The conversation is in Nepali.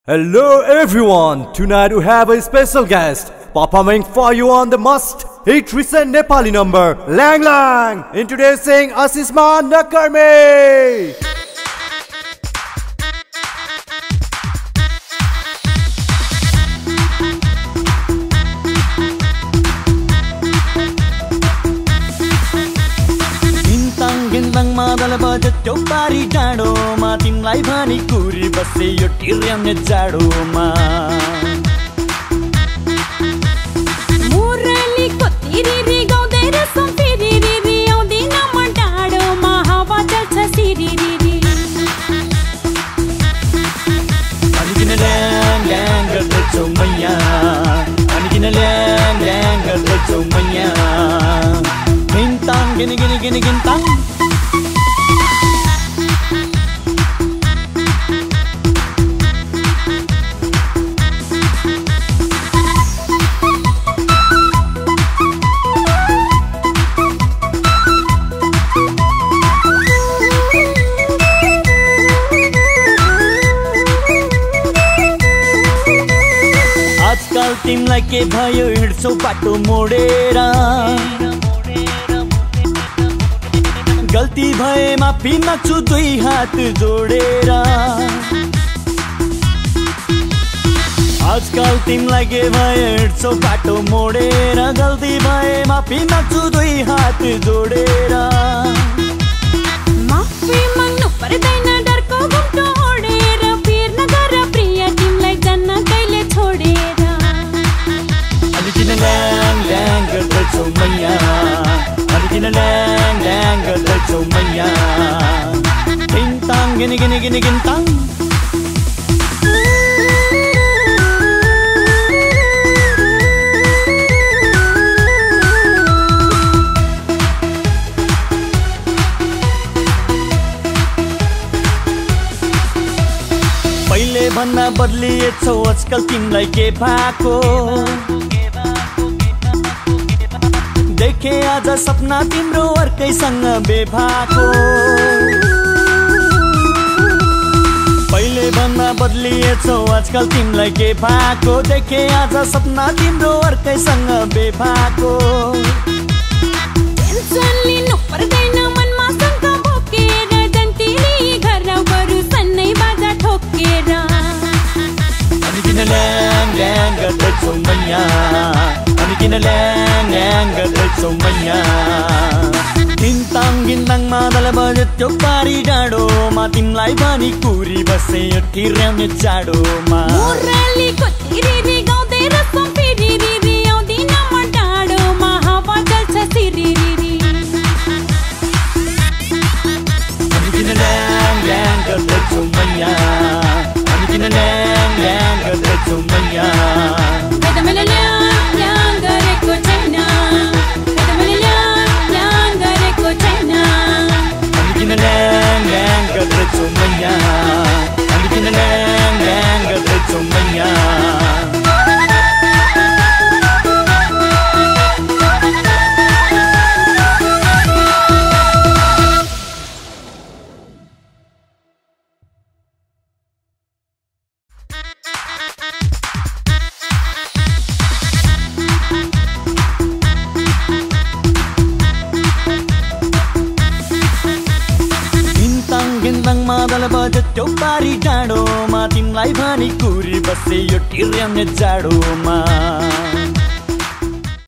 Hello everyone, tonight we have a special guest performing for you on the must-hit recent Nepali number Lyang Lyang, introducing Oshima Banu. मादल बजट्यो पारी डाँडोमा तिमलाई भनी कुरी बसे यो टिर्याउने जाडोमा मुरलीको तिरिरी गाउँदै रेसम फिरिरी आउँदिन म डाँडोमा हावा चल्छ सिरिरी अनि किन ल्याङ ल्याङ गर्दैछौ मैया अनि किन ल्याङ ल्याङ गर्दैछौ मैया गिन्ताङ गिन गिन गिन गिन्ताङ तिमलाई के भयो हिँड्छौ बाटो मोडेर गल्ती भए माफी माग्छु दुई हात जोडेर आजकल तिमलाई के भयो हिँड्छौ बाटो मोडेर गल्ती भए माफी माग्छु दुई हात जोडेर माफी माग्नु पर्दैन डरको घुम्टो ओडेर पिर नगर प्रिय तिमलाई जान्न कहिले छोडेर किन ल्याङ ल्याङ गर्दैछौ मैया अनि किन ल्याङ ल्याङ गर्दैछौ मैया गिन्ताङ गिन गिन गिन गिन्ताङ पहिले भन्दा बदलिएछौ आजकल तिमलाई के भएको देखे आज सपना तिम्रो अर्कैसँग बेभाको पहिले भन्दा बदलिएछौ आजकल तिमलाई के भएको देखे आज सपना तिम्रो अर्कैसँग बेभाको टेन्सन लिनु पर्दैन मनमा शङ्का बोकेर जन्तिनी घर बरु सन्नै बाजा ठोकेर अनि किन ल्याङ ल्याङ गर्दैछौ मैया अनि किन ल्याङ ल्याङ गर्दैछौ मैया गिन्ताङ गिन्ताङ मादल बजट्यो पारी डाँडोमा तिमलाई भनी कुरी बसे यो टिर्याउने जाडोमा मुरलीको तिरिरी गाउँदै रेसम फिरिरी आउँदिन म डाँडोमा हावा चल्छ सिरिरी अनि किन ल्याङ ल्याङ गर्दैछौ मैया अनि किन ल्याङ ल्याङ गर्दैछौ मैया मैले ल्याङ ल्याङ गरेको छैन मैले ल्याङ ल्याङ गरेको छैन अनि किन ल्याङ ल्याङ गर्दैछौ मैया अनि किन ल्याङ ल्याङ गर्दैछौ मैया मादल बजट्यो पारी डाँडोमा तिमलाई भनी कुरी बसे यो टिर्याउने जाडोमा